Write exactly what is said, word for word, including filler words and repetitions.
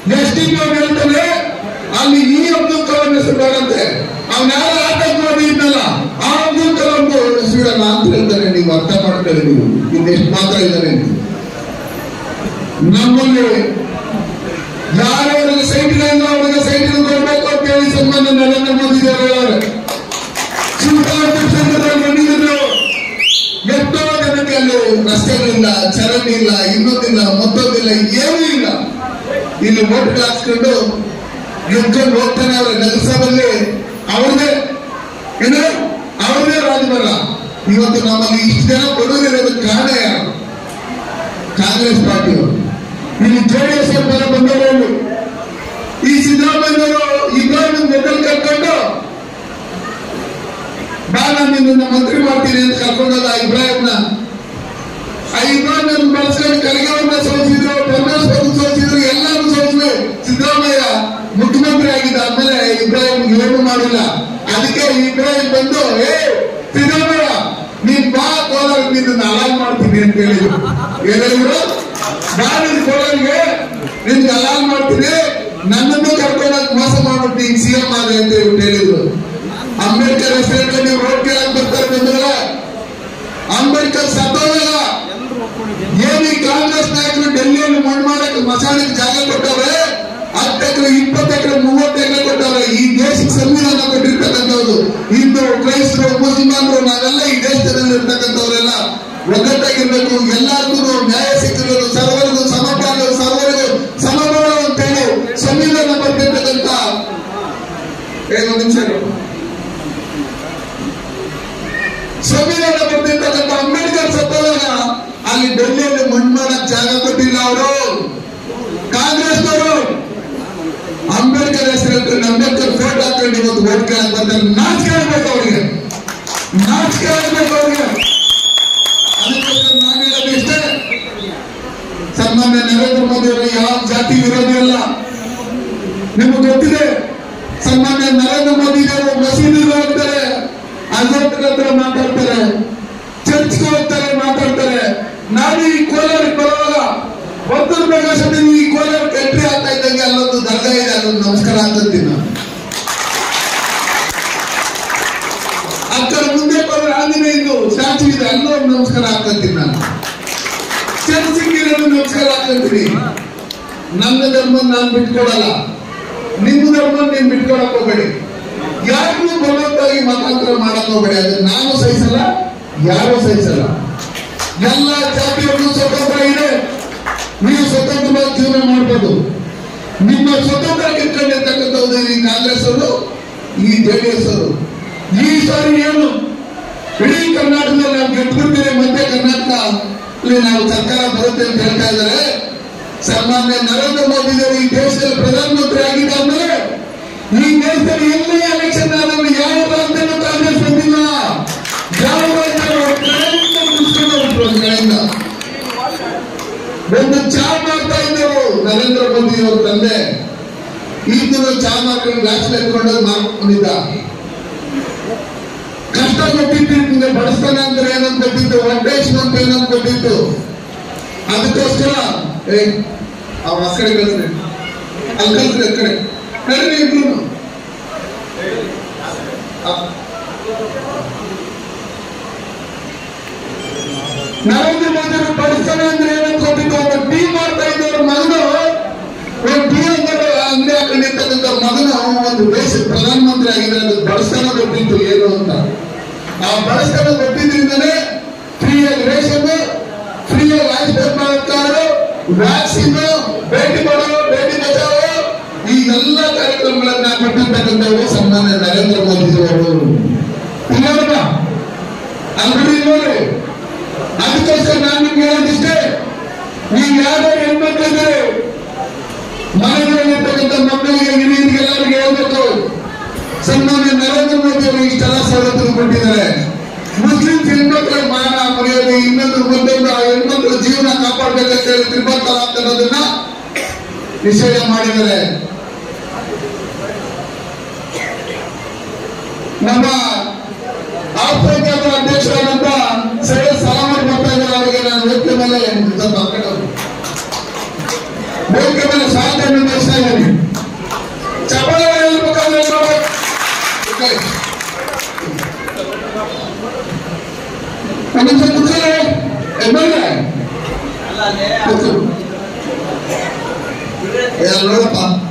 S D P ಹೇಳ್ತಾನೆ ಅಲ್ಲಿ ಈ ಅಬ್ದುಲ್ ಕಲಾಂ ಹೆಸರು ಬೇಡಂತೆ, ಅವನ್ಯಾರ ಆತಂಕವಾದಿ ಇದ್ನಲ್ಲ ಆ ಅಬ್ದುಲ್ ಕಲಾಂ ಹೆಸರಿಡಲ್ಲ ಅಂತ ಹೇಳ್ತಾನೆ. ನೀವು ಅರ್ಥ ಮಾಡ್ಕೊಳ್ಳಿ, ನೀವು ಇನ್ನೆಷ್ಟು ಮಾತ್ರ ಇದ್ದಾನೆ. ನಮ್ಮಲ್ಲಿ ಯಾರ್ಯಾರಿಗೆ ಸೈಟ್ಗಳಿಂದ ಅವರಿಗೆ ಸೈಟ್ಗಳು ಕೊಡ್ಬೇಕು ಅಂತ ಹೇಳಿ ಸಂಬಂಧ ನರೇಂದ್ರ ಮೋದಿ ಅವರು ಹೇಳೋರು. ಬಂದಿದ್ರು ಎಷ್ಟೋ ಜನಕ್ಕೆ ಅಲ್ಲಿ ರಸ್ತೆಗಳಿಲ್ಲ, ಚರಂಡಿ ಇಲ್ಲ, ಇನ್ನೊಂದಿಲ್ಲ, ಮತ್ತೊಂದಿಲ್ಲ, ಏನೂ ಇಲ್ಲ. ಇಲ್ಲಿ ಓಟ್ ಹಾಕ್ಸ್ಕೊಂಡು ಎದ್ಕೊಂಡು ಹೋಗ್ತಾನೆ. ಅವರ ನಗರಸಭೆಯಲ್ಲಿ ಅವ್ರದೇ ಏನು ಅವ್ರದೇ ರಾಜಭರ. ಇವತ್ತು ನಮ್ಮಲ್ಲಿ ಇಷ್ಟು ಜನ ಬಡವರಿರೋದಕ್ಕೆ ಕಾರಣ ಯಾರು? ಕಾಂಗ್ರೆಸ್ ಪಾರ್ಟಿಯವರು. ಇಲ್ಲಿ ಜೆಡಿಎಸ್ ಪರ ಬಂದವರು ಈ ಸಿದ್ದರಾಮಯ್ಯವರು ಇಬ್ರಾಹಿಂ ಮೆಟಲ್ ಕಟ್ಕೊಂಡು ಬಾ ನಾನು ನಿನ್ನ ಮಂತ್ರಿ ಮಾಡ್ತೀನಿ ಅಂತ ಕರ್ಕೊಂಡಲ್ಲ ಇಬ್ರಾಹಿಂನ. ಆ ಇಬ್ರಾಹಿಂ ಬಳಸ್ಕೊಂಡು ಕರಿಗವನ್ನ ಸೋಲಿಸಿದ್ರು, ಪರಮೇಶ್ವರ್ ಸೋಲಿಸಿದ್ರು, ಎಲ್ಲರೂ ಸೋಲಿಸಿದ್ರು. ಸಿದ್ದರಾಮಯ್ಯ ಮುಖ್ಯಮಂತ್ರಿ ಆಗಿದ್ದ ಆದ್ಮೇಲೆ ಇಬ್ರಾಹಿಂ ಏನು ಮಾಡಿಲ್ಲ. ಅದಕ್ಕೆ ಇಬ್ರಾಹಿಂ ಬಂದು ಏ ಸಿದ್ದರಾಮಯ್ಯ ನೀನ್ ಬಾ ಕೋಲಾರ ನಿನ್ನ ಅಲಾಲ್ ಮಾಡ್ತೀನಿ ಅಂತ ಹೇಳಿದ್ರು. ಹೇಳಿದ್ರು ಬಾ ನಿನ್ ಕೋಲಾರಿಗೆ ನಿನ್ಗೆ ಅಲಾಲ್ ಮಾಡ್ತೀನಿ, ನನ್ನನ್ನು ಕರ್ಕೊಂಡಾಗ ಮೋಸ ಮಾಡ್ಬಿಟ್ಟು ಈಗ ಸಿ ಎಂ ಆದ್ರೆ ಅಂತ ಹೇಳಿದ್ರು. ಅಂಬೇಡ್ಕರ್ ಹೆಸರು ನೀವು ರೋಡ್ ಕೇಳಕ್ ಬರ್ತಾರೆ ಬಂದ್ರೆ ಅಂಬೇಡ್ಕರ್ ಸತ್ತೋಗಲ್ಲ. ಏನು ಈ ಕಾಂಗ್ರೆಸ್ ನಾಯಕರು ಡೆಲ್ಲಿಯಲ್ಲಿ ಮಣ್ಣು ಮಾಡಕ್ಕೆ ಮಸಾಣಕ್ಕೆ ಜಾಗ ಕೊಟ್ಟವ್ರೆ, ಹತ್ತು ಎಕರೆ ಇಪ್ಪತ್ತು ಎಕರೆ ಮೂವತ್ತು ಎಕರೆ ಕೊಟ್ಟವ್ರೆ. ಈ ದೇಶಕ್ಕೆ ಸಂವಿಧಾನ ಕೊಟ್ಟಿರ್ತಕ್ಕಂಥವ್ರು ಹಿಂದೂ ಕ್ರೈಸ್ತರು ಮುಸಲ್ಮಾನರು ನಾವೆಲ್ಲ ಈ ದೇಶದಲ್ಲಿ ಇರ್ತಕ್ಕಂಥವ್ರೆಲ್ಲ ಒಗ್ಗಟ್ಟಾಗಿರ್ಬೇಕು. ಎಲ್ಲರಿಗೂ ನ್ಯಾಯ ಸಿಕ್ಕಿರೋದು, ಸರ್ವರಿಗೂ ಸಮಪಾಲ, ಸರ್ವರಿಗೂ ಸಮಬಲ ಅಂತೇಳಿ ಸಂವಿಧಾನ ಬರ್ತಿರ್ತಕ್ಕಂಥ ಏನು ನಿಮಿಷ ಸಂವಿಧಾನ ಬರ್ತಿರ್ತಕ್ಕಂಥ ಅಂಬೇಡ್ಕರ್ ಸತ್ತೋದಾಗ ಅಲ್ಲಿ ಡೆಲ್ಲಿಯಲ್ಲಿ ಮಣ್ಣು ಮಾಡಕ್ ಜಾಗ ಕೊಟ್ಟಿಲ್ಲ ಅವರು ಕಾಂಗ್ರೆಸ್ನವರು. ಅಂಬೇಡ್ಕರ್ ಹೆಸರು ಹೇಳ್ಕೊಂಡು ಅಂಬೇಡ್ಕರ್ ಫೋಟೋ ಹಾಕೊಂಡು ಇವತ್ತು ಓಟ್ ಕೇಳಕ್ ಬರ್ತಾರೆ. ನಾಚಿಕೆ ಆಗ್ಬೇಕು ಅವ್ರಿಗೆ, ನಾಚಿಕೆ ಆಗ್ಬೇಕು ಅವ್ರಿಗೆ. ಅದಕ್ಕೋಸ್ಕರ ನಾನು ಹೇಳೋದು ಇಷ್ಟೇ, ಸನ್ಮಾನ್ಯ ನರೇಂದ್ರ ಮೋದಿ ಅವರು ಯಾವ ಜಾತಿ ವಿರೋಧಿ ಅಲ್ಲ. ನಿಮ್ಗೆ ಗೊತ್ತಿದೆ, ಸನ್ಮಾನ್ಯ ನರೇಂದ್ರ ಮೋದಿ ಅವರು ಮಸೀದಿಗೆ ಹೋಗ್ತಾರೆ, ಅಜಂತ್ರ ಹತ್ರ ಮಾತಾಡ್ತಾರೆ, ಚರ್ಚ್ಗೆ ಹೋಗ್ತಾರೆ, ಮಾತಾಡ್ತಾರೆ. ನಾನು ಈ ಕೋಲಾರಕ್ಕೆ ಬರುವಾಗ ಒತ್ತಡ ಪ್ರಕಾಶನ ಈ ಕೋಲಾರಕ್ಕೆ ಎಂಟ್ರಿ ಆಗ್ತಾ ಇದ್ದಂಗೆ ಅಲ್ಲೊಂದು ದರ್ಗಾ ಇದೆ, ಅಲ್ಲೊಂದು ನಮಸ್ಕಾರ ಆಗ್ತೀನಿ ನಾನು. ಅక్కడ ಮುಂದೆ ಬಂದ್ರೆ ಆಂಜನೇಯಂದು ಸ್ಟ್ಯಾಚು ಇದೆ, ಅಲ್ಲೊಂದು ನಮಸ್ಕಾರ ಆಗ್ತೀನಿ ನಾನು. ಚರ್ಚ್ಗೆ ನಮಸ್ಕಾರ ಆಗ್ತೀನಿ. ನನ್ನ ಧರ್ಮ ನಾನು ಬಿಟ್ಕೊಡಲ್ಲ, ನಿಮ್ಮ ಧರ್ಮ ನೀನ್ ಬಿಟ್ಕೊಡಕ್ ಹೋಗ್ಬೇಡಿ. ಯಾರಿಗೂ ಬಲವಂತಾಗಿ ಮತಾಂತರ ಮಾಡಕ್ ಹೋಗ್ಬೇಡಿ. ಅದನ್ನ ನಾನು ಸಹಿಸಲ್ಲ, ಯಾರೂ ಸಹಿಸಲ್ಲ. ಎಲ್ಲ ಜಾತಿಯವರು ಸ್ವತಂತ್ರ ಇದೆ, ನೀವು ಸ್ವತಂತ್ರವಾಗಿ ಜೀವನ ಮಾಡ್ಬೋದು. ನಿಮ್ಮ ಸ್ವತಂತ್ರ ಕಿತ್ಕೊಂಡಿರ್ತಕ್ಕಂಥದ್ದು ಈ ಕಾಂಗ್ರೆಸ್ ಅವರು, ಈ ಜೆಡಿಎಸ್ ಅವರು. ಈ ಸಾರಿ ಏನು ಇಡೀ ಕರ್ನಾಟಕದಲ್ಲಿ ನಾವು ಗೆದ್ಬಿಡ್ತೀವಿ, ಮಧ್ಯ ಕರ್ನಾಟಕ ನಾವು ಸರ್ಕಾರ ಬರುತ್ತೆ ಅಂತ ಹೇಳ್ತಾ ಇದ್ದಾರೆ. ಸನ್ಮಾನ್ಯ ನರೇಂದ್ರ ಮೋದಿ ಅವರು ಈ ದೇಶದಲ್ಲಿ ಪ್ರಧಾನಮಂತ್ರಿ ಆಗಿದ್ದಾದ್ಮೇಲೆ ಈ ದೇಶದಲ್ಲಿ ಎಲ್ಲೇ ಎಲೆಕ್ಷನ್ ಆದ್ರೆ ಯಾವ ರಾಜ್ಯದಲ್ಲೂ ಕಾಂಗ್ರೆಸ್ ಬಂದಿಲ್ಲ. ಯಾವ ಕಡೆಯಿಂದ ಒಂದು ಚಾ ಮಾಡ್ತಾ ಇದ್ದರು ನರೇಂದ್ರ ಮೋದಿ ಅವ್ರ ತಂದೆ. ಈಗಲೂ ಚಾ ಮಾಡ್ಕೊಂಡು ಗ್ಲಾಸ್ ಎತ್ಕೊಂಡು ಮಾಡ್ಕೊಂಡಿದ್ದ. ಕಷ್ಟ ಗೊತ್ತಿತ್ತು, ನಿಮ್ಗೆ ಬಡಿಸ್ತಾನೆ ಅಂದ್ರೆ ಏನಂತ ಗೊತ್ತಿತ್ತು, ಹೊಟ್ಟೆಷ್ಟು ಅಂತ ಏನಂತ ಗೊತ್ತಿತ್ತು. ಅದಕ್ಕೋಸ್ಕರ ಏ ಅವ್ರ ಆ ಕಡೆ ಕಳಿಸ್ರಿ, ಅಲ್ಲಿ ಕಳಿಸ್ರಿ, ಆ ಕಡೆ ಕಡಿಮೆ ಇದ್ರು ನರೇಂದ್ರ ಮೋದಿ ಅವರು ಬಡಿಸ್ತಾನೆ ಅಂದ್ರೆ ಏನಂತ ಗೊತ್ತಿತ್ತು. ಒಬ್ಬ ಟೀ ಮಾಡ್ತಾ ಇದ್ದವ್ರ ಮಗನು, ಒಂದು ಟೀ ಅಂಗಡಿ ಅಂಗಡಿ ಹಾಕೊಂಡಿರ್ತಕ್ಕಂಥ ಮಗನು ಒಂದು ದೇಶದ ಪ್ರಧಾನಮಂತ್ರಿ ಆಗಿದ್ರೆ ಅದು ಬಡಿಸ್ತಾನ ಗೊತ್ತಿತ್ತು ಏನು ಅಂತ. ಆ ಬಡಿಸ್ತಾನ ಗೊತ್ತಿದ್ರಿಂದಲೇ ಫ್ರೀಯಾಗಿ ರೇಷನ್, ಫ್ರೀಯಾಗಿ ಆಯುಷ್ಮಾನ್ ಕಾರ್ಡ್, ವ್ಯಾಕ್ಸಿನ್, ಬೇಟಿ ಬಚಾವೋ ಬೇಟಿ ಬಚಾವೋ ಈ ಎಲ್ಲ ಕಾರ್ಯಕ್ರಮಗಳನ್ನ ಕೊಟ್ಟಿರ್ತಕ್ಕಂಥವರು ಸನ್ಮಾನ್ಯ ನರೇಂದ್ರ ಮೋದಿ ಅವರು. ಇಲ್ಲವಲ್ಲ ಅಂಗಡಿ ನೋಡಿ. ಅದಕ್ಕೋಸ್ಕರ ನಾನು ನಿಮ್ಗೆ ಹೇಳೋದಿಷ್ಟೇ, ನೀವು ಯಾವ್ದಾದ್ರು ಹೆಣ್ಮಕ್ಳಿದ್ರೆ ಮನೆಗಳಲ್ಲಿರ್ತಕ್ಕಂಥ ಮಕ್ಕಳಿಗೆ, ಹಿರಿಯರಿಗೆ ಎಲ್ಲರಿಗೆ ಹೇಳ್ಬೇಕು, ಸನ್ಮಾನ್ಯ ನರೇಂದ್ರ ಮೋದಿ ಅವರು ಇಷ್ಟೆಲ್ಲ ಸವಲತ್ತು ಕೊಟ್ಟಿದ್ದಾರೆ. ಮುಸ್ಲಿಮ್ಸ್ ಹೆಣ್ಮಕ್ಳ ಮಾನ ಮರ್ಯಾದೆ ಇನ್ನೊಂದು ಮತ್ತೊಂದು ಆ ಹೆಣ್ಮಕ್ಳ ಜೀವನ ಕಾಪಾಡಬೇಕಂತ ಹೇಳಿ ತ್ರಿಬಲ್ ತಲಾಖ್ ಅನ್ನೋದನ್ನ ನಿಷೇಧ ಮಾಡಿದ್ದಾರೆ. ನಮ್ಮ ಆಫ್ರಿಕಾದ ಅಧ್ಯಕ್ಷರಾದಂತ ಸೈಯದ್ ಸಲಾಮತ್ ಬರ್ತಾ ಇದ್ದಾರೆ. ಅವರಿಗೆ ನಾನು ವೇದಿಕೆ ಮೇಲೆ ವೇದಿಕೆ ಮೇಲೆ ಸ್ವಾಗತ ನಿರ್ವಹಿಸ್ತಾ ಒಂದೊಂದ್ಸಲ ಕೂತ್ಕೊಳ್ಳಿ ಎಮ್ಮೆಲ್ಲೆ ಕೂತು. ನೋಡಪ್ಪ